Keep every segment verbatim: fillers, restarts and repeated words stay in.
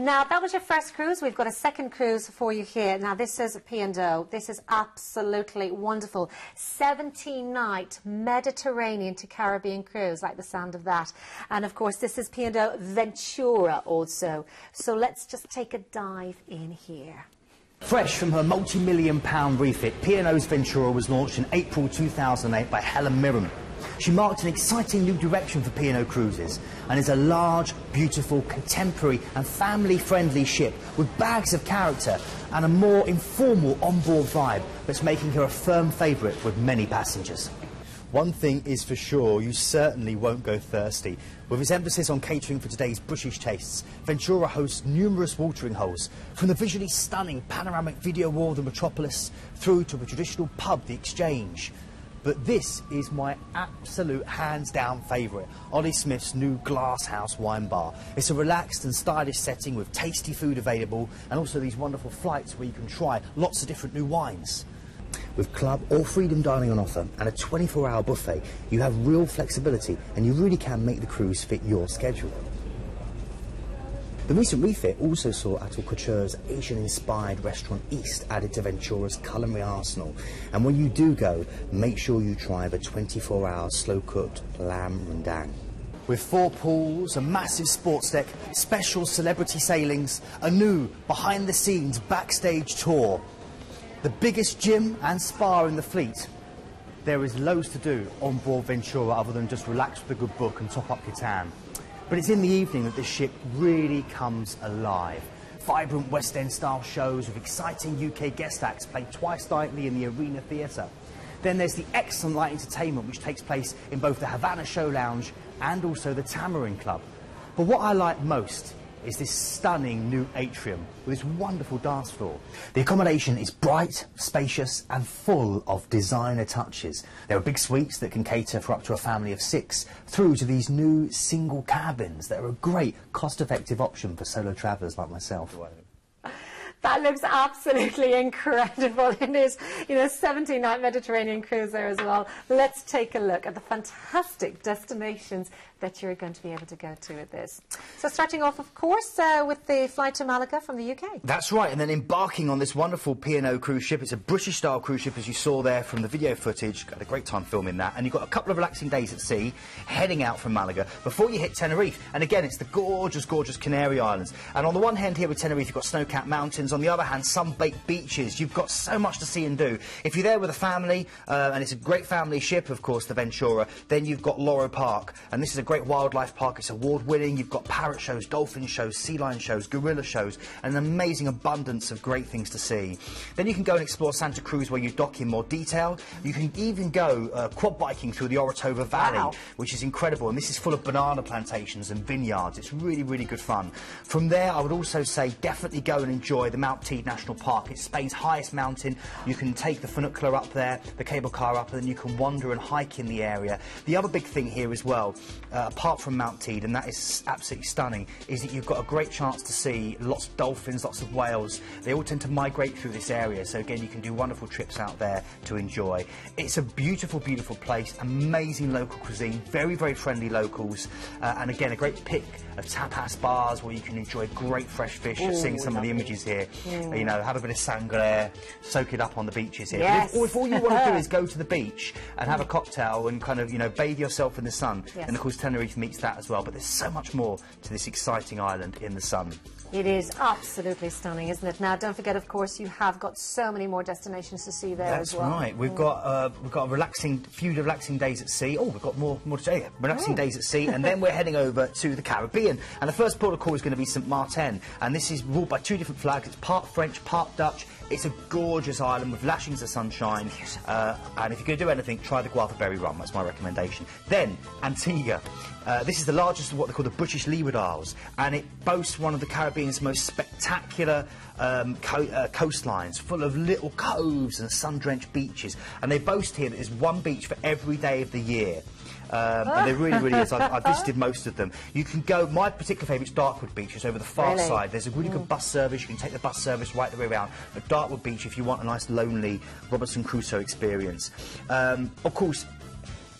Now, that was your first cruise. We've got a second cruise for you here. Now, this is P and O. This is absolutely wonderful. seventeen-night Mediterranean to Caribbean cruise. Like the sound of that. And, of course, this is P and O Ventura also. So let's just take a dive in here. Fresh from her multi-million pound refit, P and O's Ventura was launched in April two thousand eight by Helen Mirren. She marked an exciting new direction for P and O Cruises and is a large, beautiful, contemporary and family-friendly ship with bags of character and a more informal onboard vibe that's making her a firm favourite with many passengers. One thing is for sure, you certainly won't go thirsty. With its emphasis on catering for today's British tastes, Ventura hosts numerous watering holes, from the visually stunning panoramic video wall of the metropolis through to a traditional pub, the Exchange. But this is my absolute hands-down favourite, Ollie Smith's new Glass House wine bar. It's a relaxed and stylish setting with tasty food available and also these wonderful flights where you can try lots of different new wines. With club or freedom dining on offer and a twenty-four hour buffet, you have real flexibility and you really can make the cruise fit your schedule. The recent refit also saw Atul Couture's Asian-inspired restaurant East added to Ventura's culinary arsenal. And when you do go, make sure you try the twenty-four hour slow-cooked lamb rendang. With four pools, a massive sports deck, special celebrity sailings, a new behind-the-scenes backstage tour, the biggest gym and spa in the fleet. There is loads to do on board Ventura other than just relax with a good book and top up your tan. But it's in the evening that this ship really comes alive. Vibrant West End style shows with exciting U K guest acts played twice nightly in the Arena Theatre. Then there's the excellent light entertainment which takes place in both the Havana Show Lounge and also the Tamarind Club. But what I like most is this stunning new atrium with this wonderful dance floor. The accommodation is bright, spacious and full of designer touches. There are big suites that can cater for up to a family of six, through to these new single cabins that are a great cost-effective option for solo travellers like myself. That looks absolutely incredible. It is, you know, seventeen-night Mediterranean cruise there as well. Let's take a look at the fantastic destinations that you're going to be able to go to with this. So starting off, of course, uh, with the flight to Malaga from the U K. That's right, and then embarking on this wonderful P and O cruise ship. It's a British-style cruise ship, as you saw there from the video footage. Got a great time filming that. And you've got a couple of relaxing days at sea, heading out from Malaga, before you hit Tenerife. And again, it's the gorgeous, gorgeous Canary Islands. And on the one hand here with Tenerife, you've got snow-capped mountains. On the other hand, sun-baked beaches. You've got so much to see and do. If you're there with a family, uh, and it's a great family ship, of course, the Ventura, then you've got Loro Park. And this is a great wildlife park. It's award-winning. You've got parrot shows, dolphin shows, sea lion shows, gorilla shows, and an amazing abundance of great things to see. Then you can go and explore Santa Cruz, where you dock in more detail. You can even go uh, quad biking through the Orotava Valley, wow, which is incredible. And this is full of banana plantations and vineyards. It's really, really good fun. From there, I would also say definitely go and enjoy the Mount Teide National Park. It's Spain's highest mountain. You can take the funicular up there, the cable car up, and then you can wander and hike in the area. The other big thing here as well, uh, apart from Mount Teide, and that is absolutely stunning, is that you've got a great chance to see lots of dolphins, lots of whales. They all tend to migrate through this area, so again, you can do wonderful trips out there to enjoy. It's a beautiful, beautiful place, amazing local cuisine, very, very friendly locals, uh, and again, a great pick of tapas bars where you can enjoy great fresh fish. You're seeing some of the images here. Mm. You know, have a bit of sangria, soak it up on the beaches here. Yes. If, if all you want to do is go to the beach and have a cocktail and kind of, you know, bathe yourself in the sun, yes, and of course Tenerife meets that as well. But there's so much more to this exciting island in the sun. It is absolutely stunning, isn't it? Now, don't forget, of course, you have got so many more destinations to see there That's as well. That's right. We've mm. got uh, we've got a relaxing few relaxing days at sea. Oh, we've got more more to say. Relaxing oh. days at sea, and then we're heading over to the Caribbean. And the first port of call is going to be Saint Martin, and this is ruled by two different flags. It's part French, part Dutch. It's a gorgeous island with lashings of sunshine, uh, and if you're going to do anything, try the guava berry rum. That's my recommendation. Then Antigua. Uh, this is the largest of what they call the British Leeward Isles, and it boasts one of the Caribbean's most spectacular um, co uh, coastlines, full of little coves and sun-drenched beaches. And they boast here that there's one beach for every day of the year. Um, and there really, really is. I've, I've visited most of them. You can go, my particular favourite is Dartwood Beach. It's over the far really? side. There's a really mm. good bus service. You can take the bus service right the way around. But Dartwood Beach, if you want a nice, lonely Robinson Crusoe experience. Um, of course,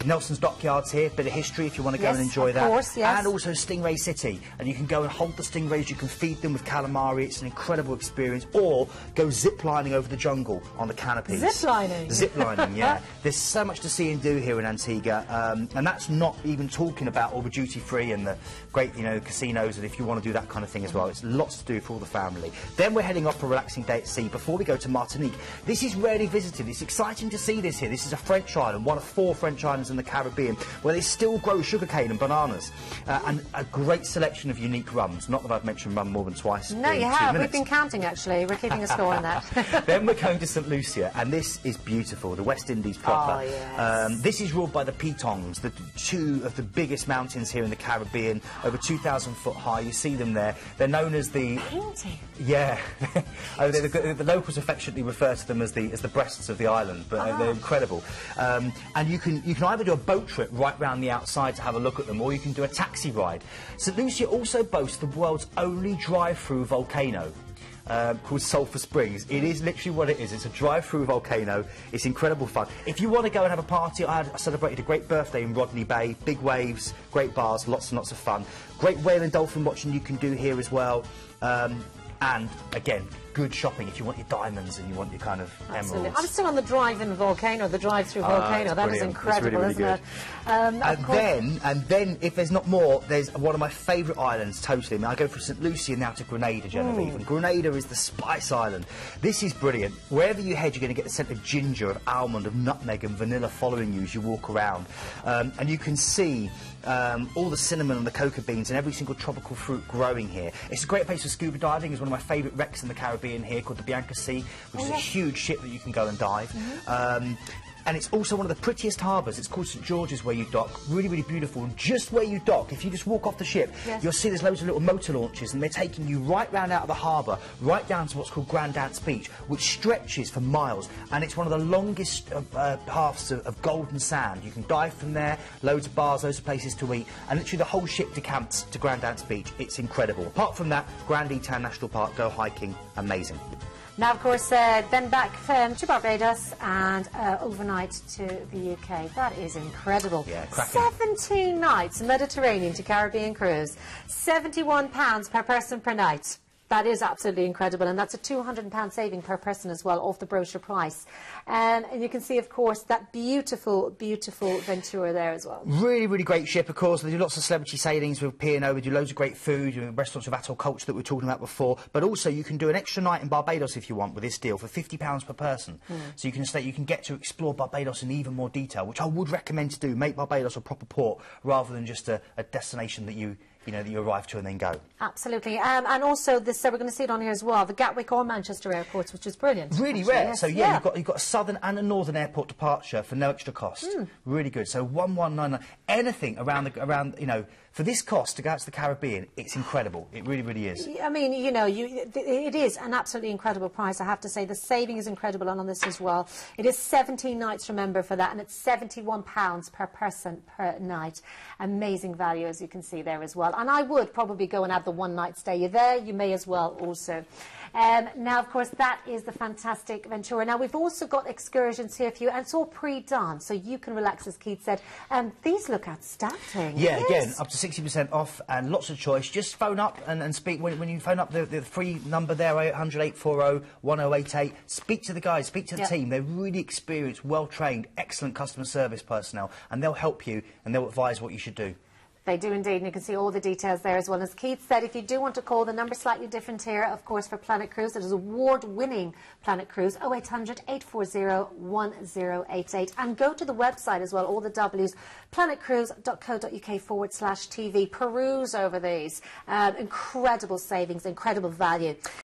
Nelson's Dockyards here, bit of history if you want to go Yes, and enjoy of that. course, yes. And also Stingray City, and you can go and hold the stingrays, you can feed them with calamari, it's an incredible experience, or go zip-lining over the jungle on the canopies. Zip-lining? Zip-lining, yeah. There's so much to see and do here in Antigua, um, and that's not even talking about all the duty-free and the great, you know, casinos, and if you want to do that kind of thing as well, it's lots to do for all the family. Then we're heading off for a relaxing day at sea before we go to Martinique. This is rarely visited, it's exciting to see this here. This is a French island, one of four French islands in the Caribbean, where they still grow sugarcane and bananas, uh, and a great selection of unique rums. Not that I've mentioned rum more than twice. No, you have. We've been counting, actually. We're keeping a score on that. Then we're going to Saint Lucia, and this is beautiful, the West Indies proper. Oh, yes. um, this is ruled by the Pitons, the two of the biggest mountains here in the Caribbean, over two thousand foot high. You see them there. They're known as the... Painting. Yeah. oh, the, the, the locals affectionately refer to them as the as the breasts of the island, but Ah. they're incredible. Um, and you can you can either do a boat trip right round the outside to have a look at them, or you can do a taxi ride. Saint Lucia also boasts the world's only drive-through volcano. Um, called Sulphur Springs. It is literally what it is. It's a drive-through volcano. It's incredible fun. If you want to go and have a party, I, had, I celebrated a great birthday in Rodney Bay. Big waves, great bars, lots and lots of fun. Great whale and dolphin watching you can do here as well. Um, and again, good shopping if you want your diamonds and you want your kind of Absolutely. emeralds. I'm still on the drive-in volcano, the drive-through Ah, volcano. it's That is brilliant. It's incredible, really, really isn't good. it? Um, of And course- then, and then, if there's not more, there's one of my favourite islands, totally. I mean, I go from Saint Lucia now to Grenada, Genevieve, and Grenada is the spice island. This is brilliant. Wherever you head, you're going to get the scent of ginger, of almond, of nutmeg and vanilla following you as you walk around. Um, and you can see um, all the cinnamon and the cocoa beans and every single tropical fruit growing here. It's a great place for scuba diving. It's one of my favourite wrecks in the Caribbean here, called the Bianca Sea, which Oh, is yes. a huge ship that you can go and dive. Um, and it's also one of the prettiest harbours. It's called Saint George's where you dock. Really, really beautiful. And just where you dock, if you just walk off the ship, Yes. you'll see there's loads of little motor launches, and they're taking you right round out of the harbour, right down to what's called Grand Dance Beach, which stretches for miles. And it's one of the longest uh, uh, paths of, of golden sand. You can dive from there, loads of bars, loads of places to eat, and literally the whole ship decamps to Grand Dance Beach. It's incredible. Apart from that, Grand Etan National Park, go hiking, amazing. Now, of course, uh, then back um, to Barbados and uh, overnight to the U K. That is incredible. Yeah, cracking. seventeen nights Mediterranean to Caribbean cruise. seventy-one pounds per person per night. That is absolutely incredible, and that's a two hundred pound saving per person as well off the brochure price. Um, and you can see, of course, that beautiful, beautiful Ventura there as well. Really, really great ship, of course. They do lots of celebrity sailings with P and O. They do loads of great food, you know, restaurants with atoll culture that we were talking about before. But also, you can do an extra night in Barbados if you want with this deal for fifty pounds per person. Mm. So you can stay, you can get to explore Barbados in even more detail, which I would recommend to do. Make Barbados a proper port rather than just a, a destination that you, you know, that you arrive to and then go. Absolutely. Um, and also, this, uh, we're going to see it on here as well, the Gatwick or Manchester airports, which is brilliant. Really actually, rare. yes. So yeah, you've got you've got a southern and a northern airport departure for no extra cost. Hmm. Really good. So one one nine nine. Anything around the around you know for this cost to go out to the Caribbean, it's incredible. It really really is. I mean, you know, you, it is an absolutely incredible price, I have to say. The saving is incredible on this as well. It is seventeen nights, remember, for that, and it's seventy-one pounds per person per night. Amazing value, as you can see there as well. And I would probably go and have the one-night stay. You're there, you may as well also. Um, now, of course, that is the fantastic Ventura. Now, we've also got excursions here for you, and it's all pre-done, so you can relax, as Keith said. Um, these look outstanding. Yeah, Yes. again, up to sixty percent off and lots of choice. Just phone up and, and speak. When, when you phone up the, the free number there, eight hundred, eight four zero, one zero eight eight, speak to the guys, speak to the Yep. team. They're really experienced, well-trained, excellent customer service personnel, and they'll help you and they'll advise what you should do. They do indeed, and you can see all the details there as well. As Keith said, if you do want to call, the number's slightly different here, of course, for Planet Cruise. It is award-winning Planet Cruise, oh eight hundred, eight four zero, one zero eight eight. And go to the website as well, all the W's, planetcruise.co.uk forward slash TV. Peruse over these. Um, incredible savings, incredible value.